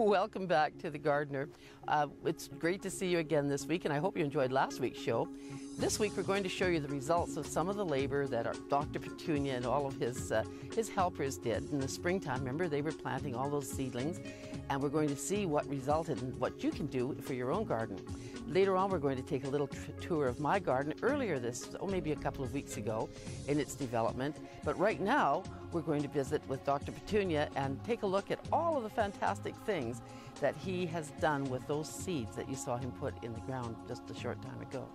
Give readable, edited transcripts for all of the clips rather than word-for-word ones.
Welcome back to The Gardener. It's great to see you again this week, and I hope you enjoyed last week's show. This week we're going to show you the results of some of the labor that our Dr. Petunia and all of his helpers did in the springtime. Remember, they were planting all those seedlings, and we're going to see what resulted in what you can do for your own garden. Later on, we're going to take a little tour of my garden earlier maybe a couple of weeks ago in its development. But right now, we're going to visit with Dr. Petunia and take a look at all of the fantastic things that he has done with those seeds that you saw him put in the ground just a short time ago.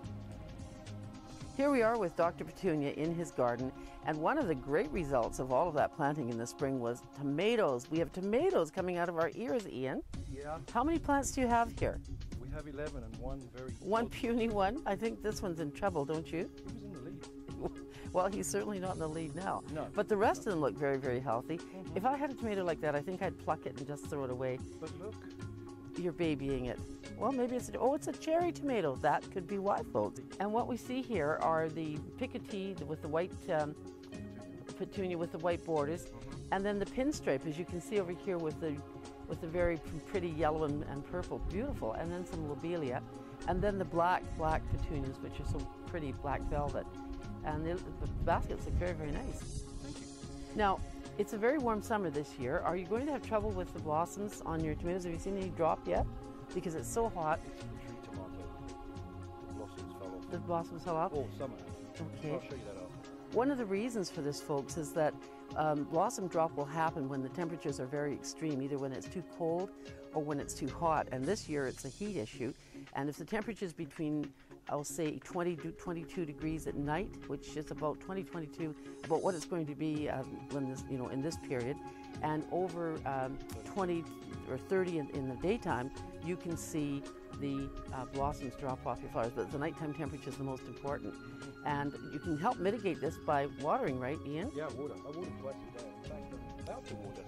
Here we are with Dr. Petunia in his garden, and one of the great results of all of that planting in the spring was tomatoes. We have tomatoes coming out of our ears, Ian. Yeah. How many plants do you have here? We have 11 and one very... One puny one? I think this one's in trouble, don't you? He was in the lead. Well, he's certainly not in the lead now. No. But the rest of them look very, very healthy. If I had a tomato like that, I think I'd pluck it and just throw it away. But look. You're babying it. Well, maybe it's a cherry tomato. That could be why, folks. And what we see here are the picotee with the white petunia with the white borders, and then the pinstripe, as you can see over here with the very pretty yellow and purple, beautiful, and then some lobelia, and then the black petunias, which are so pretty, black velvet. And the baskets look very, very nice. Thank you. Now, it's a very warm summer this year. Are you going to have trouble with the blossoms on your tomatoes? Have you seen any drop yet? Because it's so hot. Tree tomato. The blossoms fell off. The blossoms fell off? All summer. Okay. I'll show you that after. One of the reasons for this, folks, is that blossom drop will happen when the temperatures are very extreme, either when it's too cold or when it's too hot. And this year it's a heat issue. And if the temperature is between, I'll say 20 to 22 degrees at night, which is about 22, about what it's going to be when this, in this period, and over 20 or 30 in the daytime, you can see the blossoms drop off your flowers. But the nighttime temperature is the most important. And you can help mitigate this by watering, right, Ian? Yeah, water. I water twice a day. In fact, I'm about to water.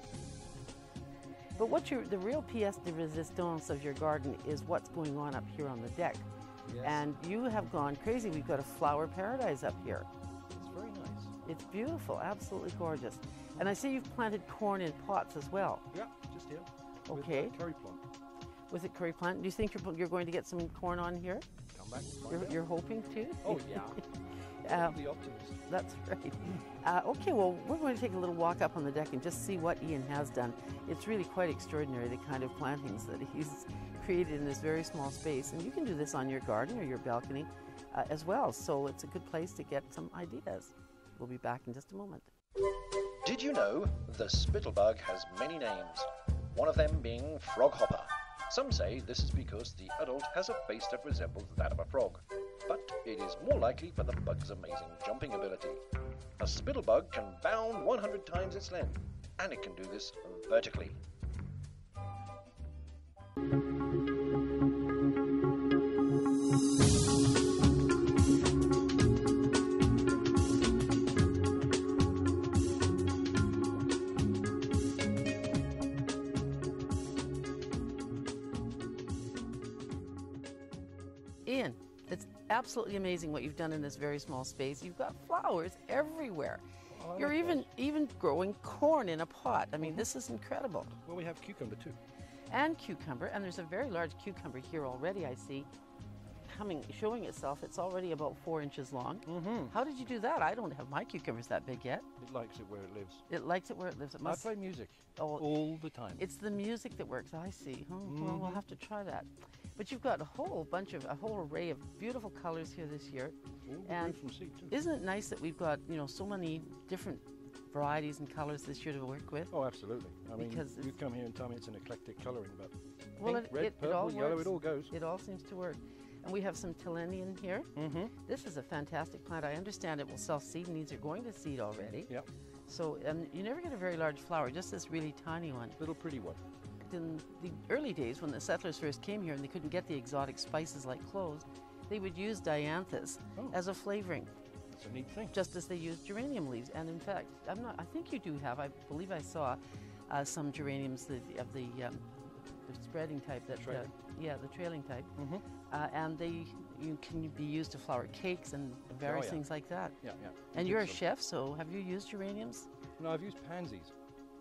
But the real pièce de résistance of your garden is what's going on up here on the deck. Yes. And you have gone crazy. We've got a flower paradise up here. It's very nice. It's beautiful, absolutely gorgeous. And I see you've planted corn in pots as well. Yeah, just here. Okay. With curry plant. With a curry plant. Do you think you're going to get some corn on here? Come back and find out. You're hoping to? Oh, yeah. The optimist. That's right. Okay, well, we're going to take a little walk up on the deck and just see what Ian has done. It's really quite extraordinary, the kind of plantings that he's created in this very small space. And you can do this on your garden or your balcony as well. So it's a good place to get some ideas. We'll be back in just a moment. Did you know the spittlebug has many names? One of them being froghopper. Some say this is because the adult has a face that resembles that of a frog, but it is more likely for the bug's amazing jumping ability. A spittlebug can bound 100 times its length, and it can do this vertically. Ian, it's absolutely amazing what you've done in this very small space. You've got flowers everywhere. Oh, You're even growing corn in a pot. I mean, this is incredible. Well, we have cucumber too. And cucumber, and there's a very large cucumber here already, I see, showing itself. It's already about 4 inches long. How did you do that? I don't have my cucumbers that big yet. It likes it where it lives. It likes it where it lives. It must. I play music all the time. It's the music that works. I see. Well, we'll have to try that. But you've got a whole array of beautiful colors here this year. And from seed too. Isn't it nice that we've got, so many different varieties and colors this year to work with? Oh, absolutely. I mean, Because you come here and tell me it's an eclectic colouring, but well, pink, red, purple, all yellow, works. it all goes. It all seems to work. And we have some Tilenian here. This is a fantastic plant. I understand it will self-seed, and these are going to seed already. Yep. So you never get a very large flower, just this really tiny one. Little pretty one. In the early days, when the settlers first came here and they couldn't get the exotic spices like cloves, they would use dianthus as a flavoring. It's a neat thing. Just as they used geranium leaves. And in fact, I think you do have, I believe I saw some geraniums of the spreading type, the trailing type. And they can be used to flour cakes and various things like that. Yeah. And you're a chef, so have you used geraniums? No, I've used pansies.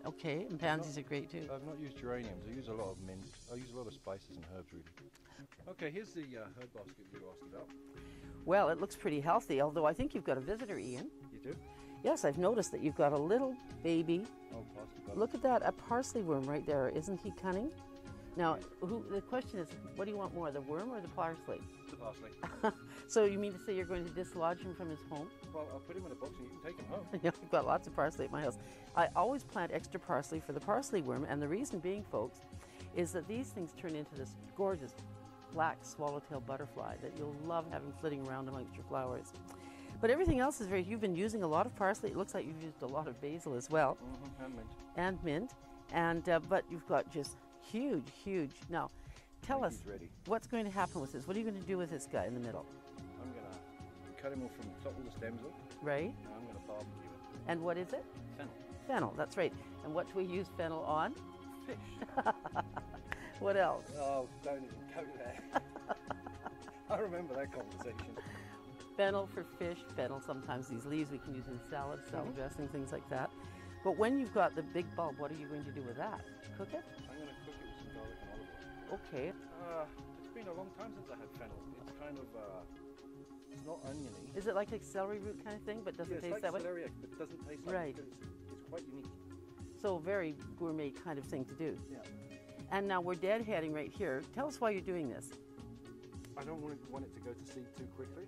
Okay, and pansies are great too. I've not used geraniums. I use a lot of mint. I use a lot of spices and herbs, really. Okay, here's the herb basket you asked about. Well, it looks pretty healthy, although I think you've got a visitor, Ian. You do? Yes, I've noticed that you've got a little baby. Oh, parsley. Look at that, a parsley worm right there. Isn't he cunning? Now, the question is, what do you want more, the worm or the parsley? The parsley. So you mean to say you're going to dislodge him from his home? Well, I'll put him in a box and you can take him home. Yeah, I've got lots of parsley at my house. I always plant extra parsley for the parsley worm, and the reason being, folks, is that these things turn into this gorgeous black swallowtail butterfly that you'll love having flitting around amongst your flowers. But everything else is very, you've been using a lot of parsley. It looks like you've used a lot of basil as well. And mint. And mint. And, but you've got just huge. Now, tell us, what's going to happen with this? What are you going to do with this guy in the middle? I'm going to cut him off from the top of the stems off. Right. And I'm going to barbecue it. And what is it? Fennel. Fennel, that's right. And what do we use fennel on? Fish. What else? Oh, don't even go there. I remember that conversation. Fennel for fish. Fennel, sometimes these leaves we can use in salad dressing, things like that. But when you've got the big bulb, what are you going to do with that? Cook it? I'm going to cook it with some garlic and olive oil. Okay. It's been a long time since I had fennel. It's kind of, it's not oniony. Is it like a celery root kind of thing, but doesn't taste like that way? Celery, but it doesn't taste like right. it. It's quite unique. So very gourmet kind of thing to do. Yeah. And now we're deadheading right here. Tell us why you're doing this. I don't want it to go to seed too quickly.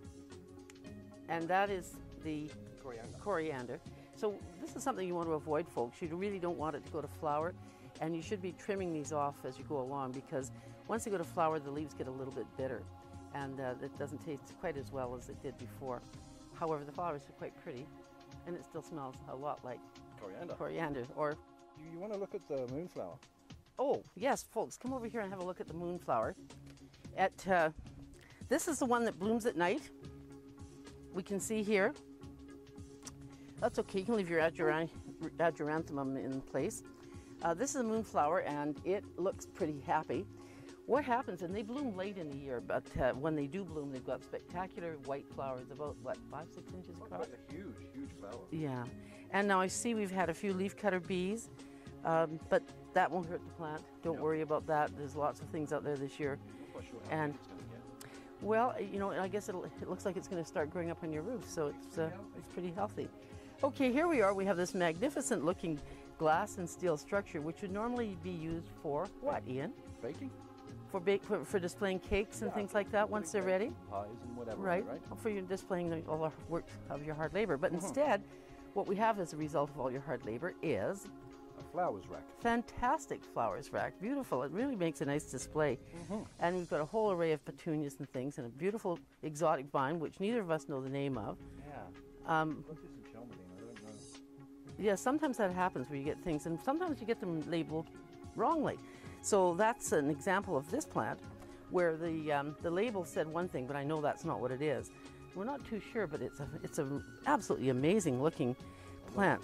And that is the Coriander. So this is something you want to avoid, folks. You really don't want it to go to flower, and you should be trimming these off as you go along, because once they go to flower, the leaves get a little bit bitter, and it doesn't taste quite as well as it did before. However, the flowers are quite pretty, and it still smells a lot like coriander. Or you want to look at the moonflower? Oh yes, folks, come over here and have a look at the moonflower. This is the one that blooms at night. We can see here. That's okay, you can leave your ageranthemum in place. This is a moonflower, and it looks pretty happy. What happens, and they bloom late in the year, but when they do bloom, they've got spectacular white flowers, about, what, 5-6 inches across? That's a huge flower. Yeah, and now I see we've had a few leafcutter bees, but that won't hurt the plant. Don't worry about that. There's lots of things out there this year. I'm not quite sure how big it's going to get. Well, you know, I guess it looks like it's going to start growing up on your roof, so it's pretty healthy. Okay, here we are. We have this magnificent looking glass and steel structure, which would normally be used for what, Ian? Baking? For displaying cakes and things like that once they're ready? Pies and whatever. Right. For you displaying all the work of your hard labor. But instead, what we have as a result of all your hard labor is a flowers rack. Fantastic flowers rack. Beautiful. It really makes a nice display. And we've got a whole array of petunias and things, and a beautiful exotic vine, which neither of us know the name of. Yeah. Yeah, sometimes that happens where you get things, and sometimes you get them labeled wrongly. So that's an example of this plant where the label said one thing, but I know that's not what it is. We're not too sure, but it's a absolutely amazing looking plant.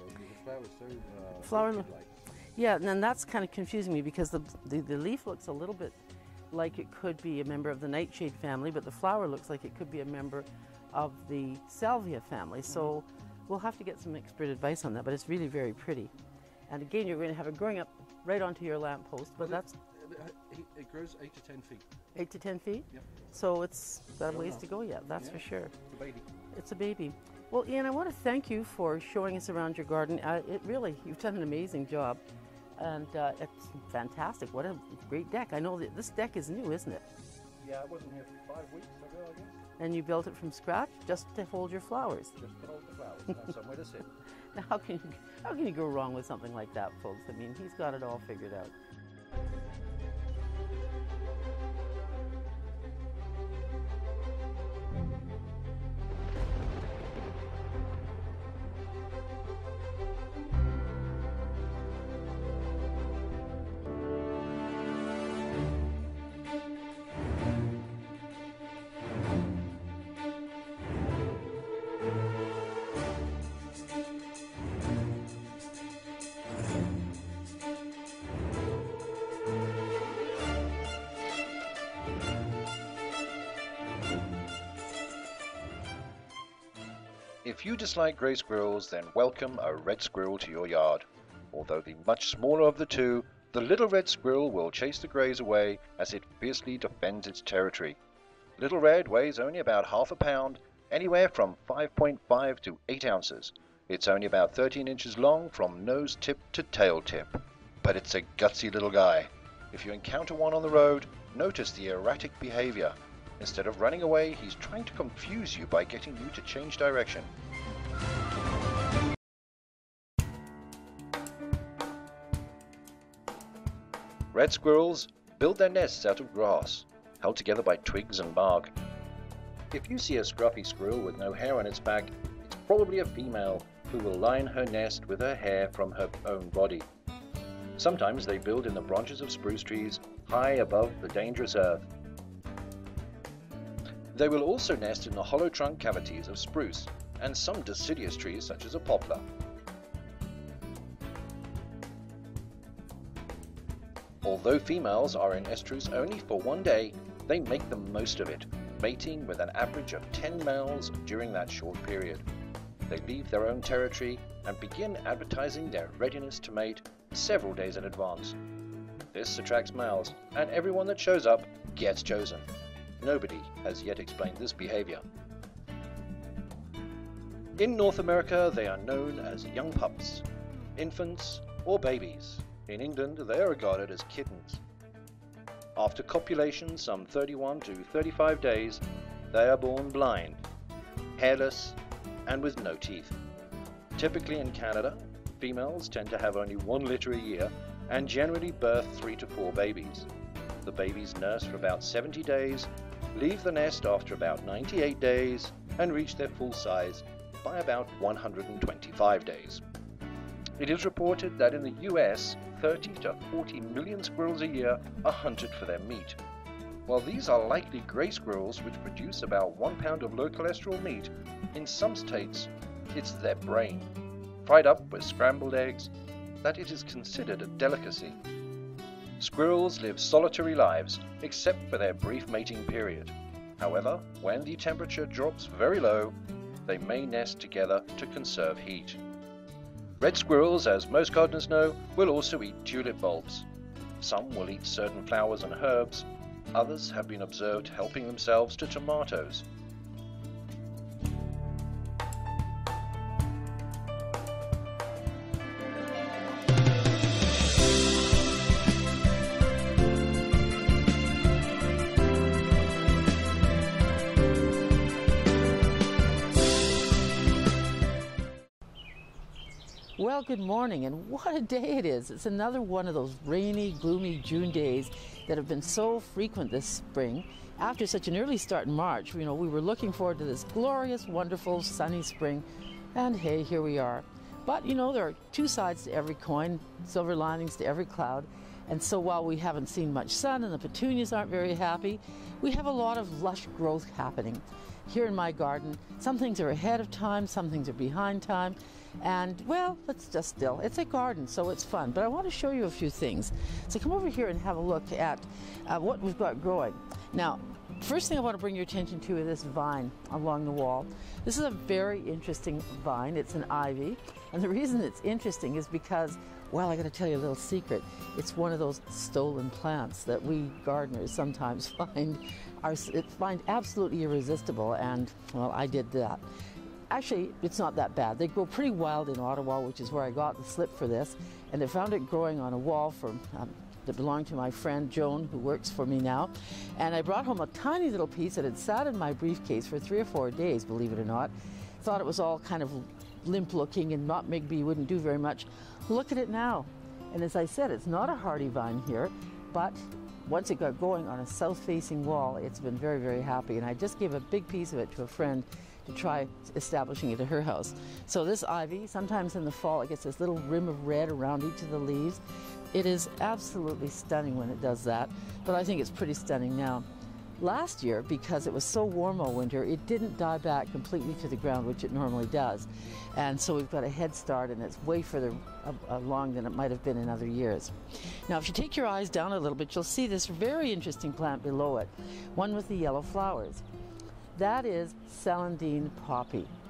Yeah, and then that's kind of confusing me, because the leaf looks a little bit like it could be a member of the nightshade family, but the flower looks like it could be a member of the salvia family. So we'll have to get some expert advice on that, but it's really very pretty. And again, you're going to have it growing up right onto your lamppost, but it grows 8 to 10 feet. 8 to 10 feet? Yep. So it's got a ways to go yet, that's for sure. It's a baby. It's a baby. Well, Ian, I want to thank you for showing us around your garden. You've done an amazing job, and it's fantastic. What a great deck. I know that this deck is new, isn't it? Yeah, it wasn't here 5 weeks ago, I guess. And you built it from scratch just to hold your flowers? Just to hold the flowers, and have somewhere to sit. Now, how can you go wrong with something like that, folks? I mean, he's got it all figured out. If you dislike grey squirrels, then welcome a red squirrel to your yard. Although the much smaller of the two, the little red squirrel will chase the greys away as it fiercely defends its territory. Little Red weighs only about half a pound, anywhere from 5.5 to 8 ounces. It's only about 13 inches long from nose tip to tail tip. But it's a gutsy little guy. If you encounter one on the road, notice the erratic behavior. Instead of running away, he's trying to confuse you by getting you to change direction. Red squirrels build their nests out of grass, held together by twigs and bark. If you see a scruffy squirrel with no hair on its back, it's probably a female who will line her nest with her hair from her own body. Sometimes they build in the branches of spruce trees high above the dangerous earth. They will also nest in the hollow trunk cavities of spruce and some deciduous trees such as a poplar. Although females are in estrus only for one day, they make the most of it, mating with an average of 10 males during that short period. They leave their own territory and begin advertising their readiness to mate several days in advance. This attracts males, and everyone that shows up gets chosen. Nobody has yet explained this behavior. In North America, they are known as young pups, infants, or babies. In England, they are regarded as kittens. After copulation, some 31 to 35 days, they are born blind, hairless, and with no teeth. Typically in Canada, females tend to have only 1 litter a year and generally birth 3 to 4 babies. The babies nurse for about 70 days, leave the nest after about 98 days, and reach their full size by about 125 days. It is reported that in the US, 30 to 40 million squirrels a year are hunted for their meat. While these are likely gray squirrels which produce about 1 pound of low cholesterol meat, in some states it's their brain, fried up with scrambled eggs, that it is considered a delicacy. Squirrels live solitary lives except for their brief mating period. However, when the temperature drops very low, they may nest together to conserve heat. Red squirrels, as most gardeners know, will also eat tulip bulbs. Some will eat certain flowers and herbs. Others have been observed helping themselves to tomatoes. Well, good morning, and what a day it is. It's another one of those rainy, gloomy June days that have been so frequent this spring. After such an early start in March, we were looking forward to this glorious, wonderful, sunny spring, and hey, here we are. But, there are two sides to every coin, silver linings to every cloud, and so while we haven't seen much sun and the petunias aren't very happy, we have a lot of lush growth happening. Here in my garden, some things are ahead of time, some things are behind time, and well, it's a garden, so it's fun. But I want to show you a few things. So come over here and have a look at what we've got growing. Now, first thing I want to bring your attention to is this vine along the wall. This is a very interesting vine. It's an ivy, and the reason it's interesting is because, well, I got to tell you a little secret. It's one of those stolen plants that we gardeners sometimes find absolutely irresistible, and well, I did that. Actually, it's not that bad. They grow pretty wild in Ottawa, which is where I got the slip for this, and I found it growing on a wall that belonged to my friend Joan, who works for me now, and I brought home a tiny little piece that had sat in my briefcase for 3 or 4 days, believe it or not. Thought it was all kind of limp looking and not maybe wouldn't do very much. Look at it now, and as I said, it's not a hardy vine here, but once it got going on a south-facing wall, it's been very, very happy, and I just gave a big piece of it to a friend to try establishing it at her house. So this ivy, sometimes in the fall, it gets this little rim of red around each of the leaves. It is absolutely stunning when it does that, but I think it's pretty stunning now. Last year, because it was so warm all winter, it didn't die back completely to the ground, which it normally does. And so we've got a head start, and it's way further along than it might have been in other years. Now, if you take your eyes down a little bit, you'll see this very interesting plant below it, one with the yellow flowers. That is celandine poppy.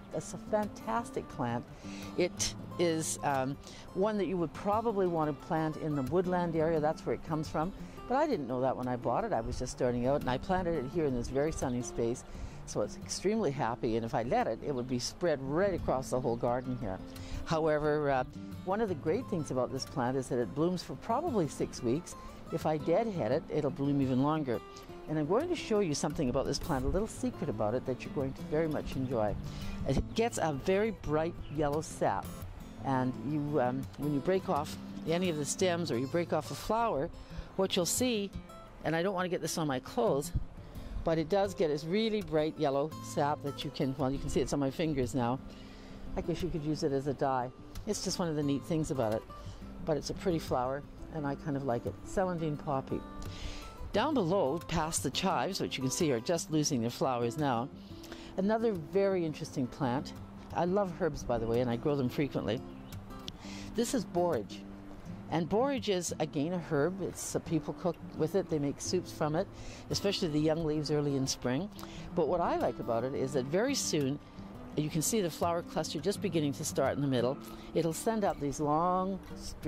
It's a fantastic plant. It is one that you would probably want to plant in the woodland area. That's where it comes from. But I didn't know that when I bought it. I was just starting out, and I planted it here in this very sunny space. So it's extremely happy, and if I let it, it would be spread right across the whole garden here. However, one of the great things about this plant is that it blooms for probably 6 weeks. If I deadhead it, it'll bloom even longer. And I'm going to show you something about this plant, a little secret about it that you're going to very much enjoy. It gets a very bright yellow sap, and you, when you break off any of the stems or you break off a flower, what you'll see, and I don't want to get this on my clothes, but it does get this really bright yellow sap that you can, well, you can see it's on my fingers now. I guess you could use it as a dye. It's just one of the neat things about it. But it's a pretty flower, and I kind of like it. Celandine poppy. Down below, past the chives, which you can see are just losing their flowers now, another very interesting plant. I love herbs, by the way, and I grow them frequently. This is borage. And borage is, again, a herb. It's people cook with it. They make soups from it, especially the young leaves early in spring. But what I like about it is that very soon, you can see the flower cluster just beginning to start in the middle. It'll send up these long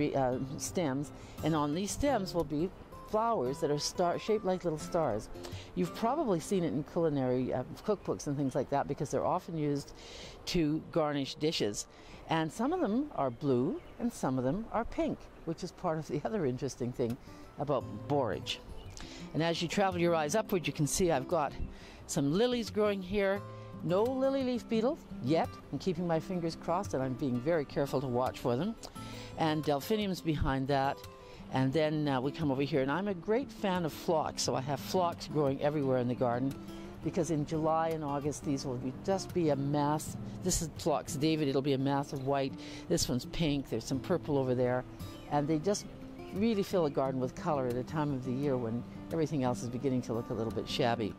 stems, and on these stems will be flowers that are shaped like little stars. You've probably seen it in culinary cookbooks and things like that, because they're often used to garnish dishes. And some of them are blue and some of them are pink, which is part of the other interesting thing about borage. And as you travel your eyes upward, you can see I've got some lilies growing here. No lily leaf beetle yet. I'm keeping my fingers crossed, and I'm being very careful to watch for them. And delphiniums behind that. And then we come over here, and I'm a great fan of phlox, so I have phlox growing everywhere in the garden, because in July and August these will just be a mass. This is phlox David, it'll be a mass of white. This one's pink, there's some purple over there, and they just really fill a garden with color at a time of the year when everything else is beginning to look a little bit shabby.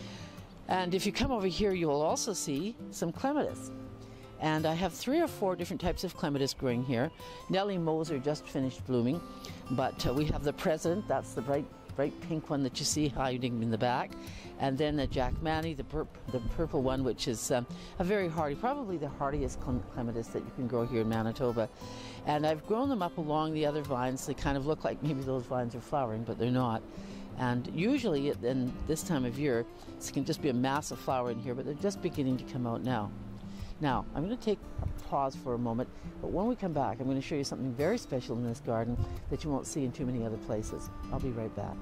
And if you come over here, you will also see some clematis. And I have 3 or 4 different types of clematis growing here. Nellie Moser just finished blooming, but we have the President, that's the bright pink one that you see hiding in the back. And then the Jack Manny, the purple one, which is a very hardy, probably the hardiest clematis that you can grow here in Manitoba. And I've grown them up along the other vines. They kind of look like maybe those vines are flowering, but they're not. And usually in this time of year, it can just be a massive flower in here, but they're just beginning to come out now. Now, I'm going to take a pause for a moment, but when we come back, I'm going to show you something very special in this garden that you won't see in too many other places. I'll be right back.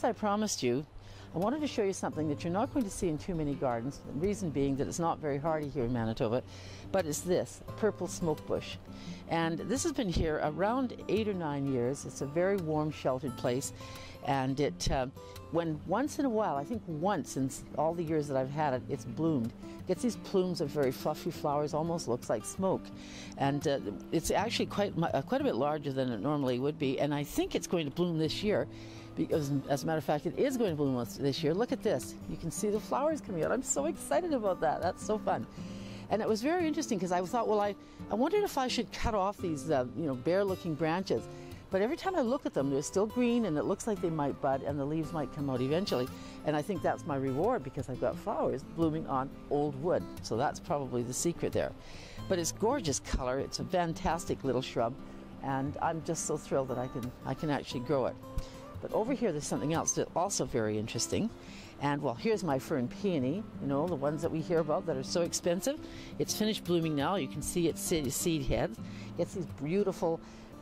as I promised you, I wanted to show you something that you're not going to see in too many gardens. The reason being that it's not very hardy here in Manitoba, but it's this, a purple smoke bush. And this has been here around 8 or 9 years. It's a very warm, sheltered place. And it, when once in a while, I think once in all the years that I've had it, it's bloomed. It gets these plumes of very fluffy flowers, almost looks like smoke. And it's actually quite a bit larger than it normally would be. And I think it's going to bloom this year. Because, as a matter of fact, it is going to bloom this year. Look at this. You can see the flowers coming out. I'm so excited about that. That's so fun. And it was very interesting because I thought, well, I wondered if I should cut off these, bare-looking branches. But every time I look at them, they're still green, and it looks like they might bud, and the leaves might come out eventually. And I think that's my reward because I've got flowers blooming on old wood. So that's probably the secret there. But it's gorgeous color. It's a fantastic little shrub, and I'm just so thrilled that I can actually grow it. But over here, there's something else that's also very interesting. And, well, here's my fern peony, you know, the ones that we hear about that are so expensive. It's finished blooming now. You can see its seed heads. It's these beautiful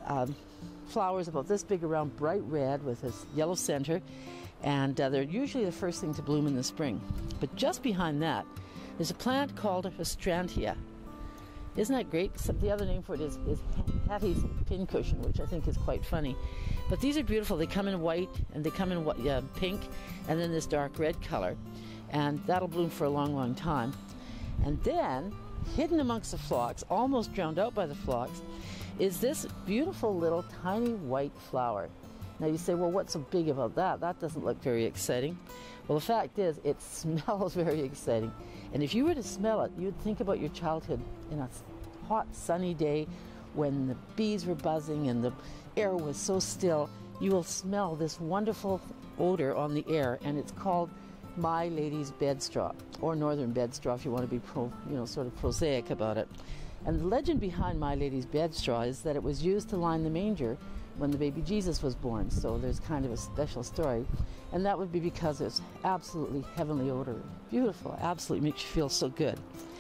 flowers about this big around, bright red with this yellow center. And they're usually the first thing to bloom in the spring. But just behind that, there's a plant called a Astrantia. Isn't that great? The other name for it is Hattie's pincushion, which I think is quite funny. But these are beautiful. They come in white, and they come in pink, and then this dark red color. And that'll bloom for a long, long time. And then, hidden amongst the phlox, almost drowned out by the phlox, is this beautiful little tiny white flower. Now you say, well, what's so big about that? That doesn't look very exciting. Well, the fact is, it smells very exciting. And if you were to smell it, you'd think about your childhood in a hot, sunny day when the bees were buzzing and the air was so still. You will smell this wonderful odor on the air, and it's called My Lady's Bedstraw, or Northern Bedstraw if you want to be sort of prosaic about it. And the legend behind My Lady's Bedstraw is that it was used to line the manger when the baby Jesus was born. So there's kind of a special story. And that would be because it's absolutely heavenly odor. Beautiful, absolutely makes you feel so good.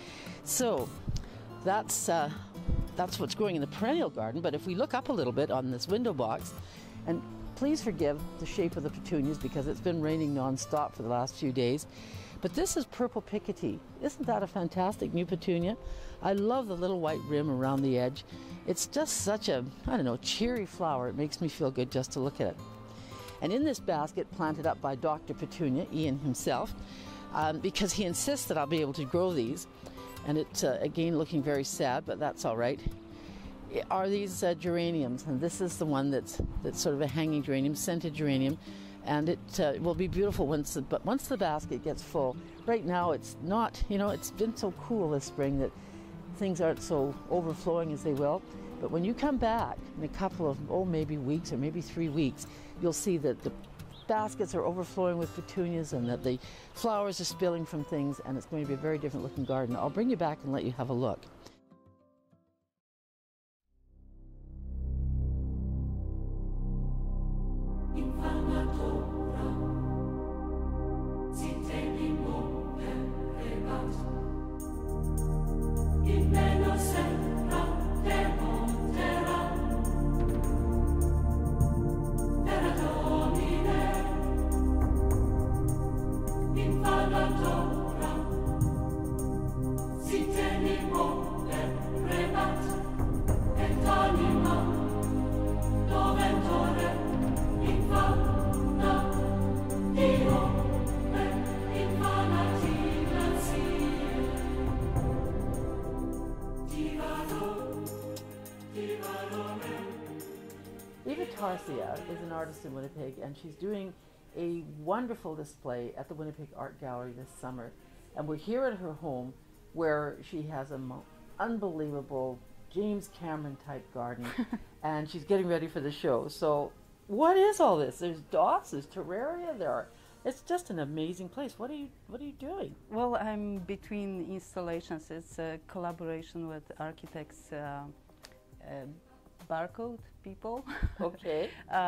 So that's what's growing in the perennial garden. But if we look up a little bit on this window box, and please forgive the shape of the petunias because it's been raining non-stop for the last few days. But this is purple picotee. Isn't that a fantastic new petunia? I love the little white rim around the edge. It's just such a, cheery flower. It makes me feel good just to look at it. And in this basket, planted up by Dr. Petunia, Ian himself, because he insists that I'll be able to grow these, and it's, again, looking very sad, but that's all right, are these geraniums. And this is the one that's sort of a hanging geranium, scented geranium, and it will be beautiful once the basket gets full. Right now it's not, it's been so cool this spring that things aren't so overflowing as they will. But when you come back in a couple of, maybe weeks or maybe 3 weeks, you'll see that the baskets are overflowing with petunias and that the flowers are spilling from things, and it's going to be a very different looking garden. I'll bring you back and let you have a look. Tarsia is an artist in Winnipeg, and she's doing a wonderful display at the Winnipeg Art Gallery this summer. And we're here at her home where she has an unbelievable James Cameron type garden and she's getting ready for the show. So what is all this? There's dots, there's terraria, it's just an amazing place. What are you doing? Well, I'm between installations. It's a collaboration with architects, barcode people. Okay.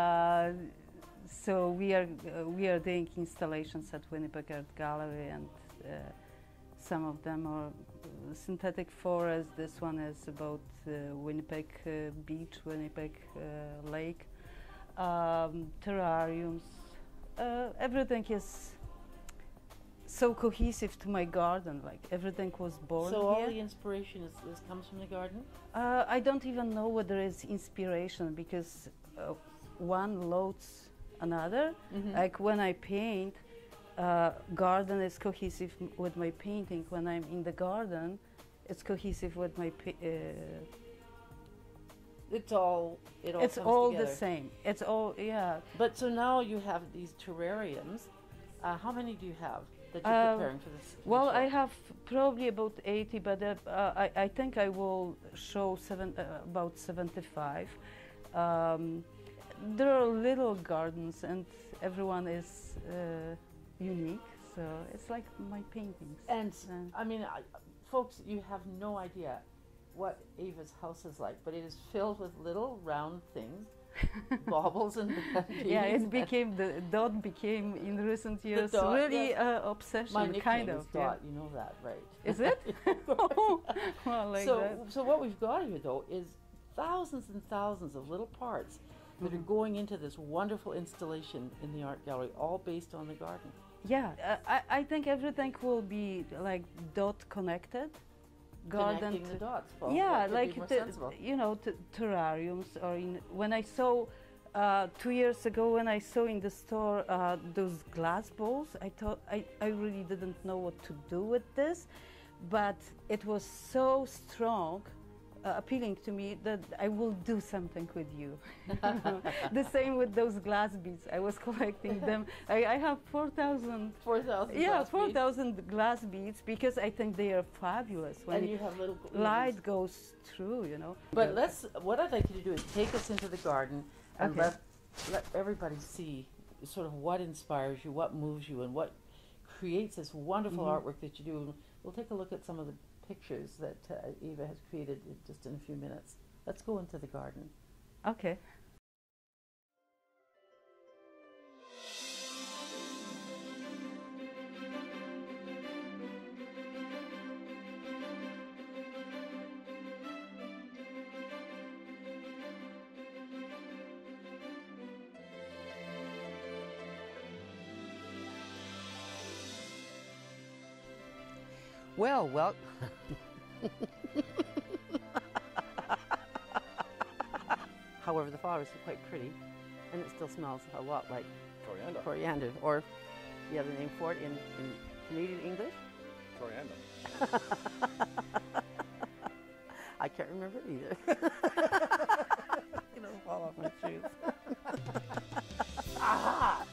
So we are doing installations at Winnipeg Art Gallery, and some of them are synthetic forest. This one is about Winnipeg Beach, Winnipeg Lake, terrariums, everything is so cohesive to my garden. Like everything was born So here. all the inspiration is comes from the garden? I don't even know whether it's inspiration because one loads another. Like when I paint, garden is cohesive with my painting. When I'm in the garden, it's cohesive with my It's all it's comes all together. the same. It's all, yeah. But so now you have these terrariums. How many do you have that you're preparing for this? Well, show? I have probably about 80, but I think I will show about 75. There are little gardens, and everyone is unique, so it's like my paintings. And I mean, folks, you have no idea what Ava's house is like, but it is filled with little round things, baubles and Yeah, beads it became the dot became in recent years dot, really yes. obsession, My nickname kind of. is Dot, you know that, right? Is it? Well, like that. So what we've got here, though, is thousands and thousands of little parts that are going into this wonderful installation in the art gallery, all based on the garden. Yeah, I think everything will be like dot connected. Connecting the dots. Well, Yeah, that could like be more sensible. you know, terrariums. Or when I saw 2 years ago, when I saw in the store those glass bowls, I thought I really didn't know what to do with this, but it was so strong. Appealing to me that I will do something with you. The same with those glass beads. I was collecting them. I have 4,000. 4,000. Yeah, glass beads. 4,000 glass beads because I think they are fabulous when And you have little light goes through, you know. But what I'd like you to do is take us into the garden and Okay. let everybody see sort of what inspires you, what moves you, and what creates this wonderful artwork that you do. And we'll take a look at some of the pictures that Ava has created just in a few minutes. Let's go into the garden. Okay. Well. However, the flowers are quite pretty, and it still smells a lot like Coriander. coriander, or the other name for it in Canadian English. Coriander. I can't remember it either. You know, fall off my shoes. Aha!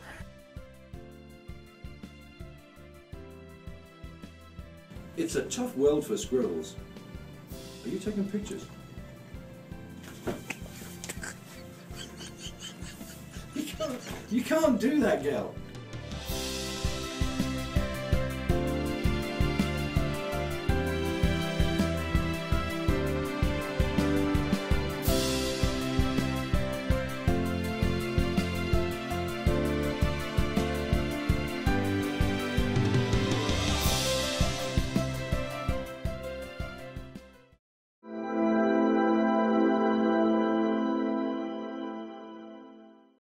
It's a tough world for squirrels. Are you taking pictures? You can't do that, gal.